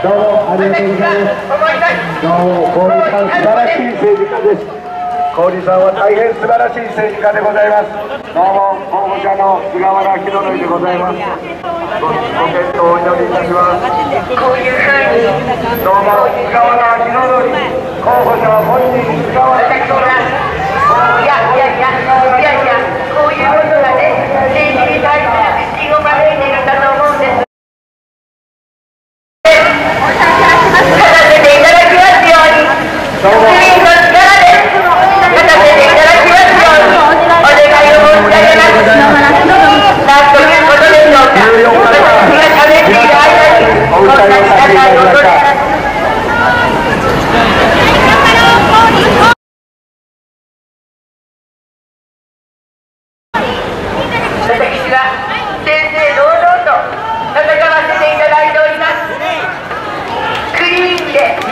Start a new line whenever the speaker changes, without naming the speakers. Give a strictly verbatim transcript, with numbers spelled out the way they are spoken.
どうもありがとうございます。どうも郡さん素晴らしい政治家です。郡さんは大変素晴らしい政治家でございます。どうも候補者の菅原弘典でございます。ごご検討をお祈りいたします。こういうふうにどうも菅原弘典候補者は本人菅原弘典。いやいやいやいやいや、こういうことがね、政治に対する不信を招いているんだと思うんです。勝たせていただきますように、国民の力で勝たせていただきますようにお願いを申し上げます。なんということでしょうか。私が喋っている間にこんなに高い音で私は正々堂々と戦わせていただいております。クリーンで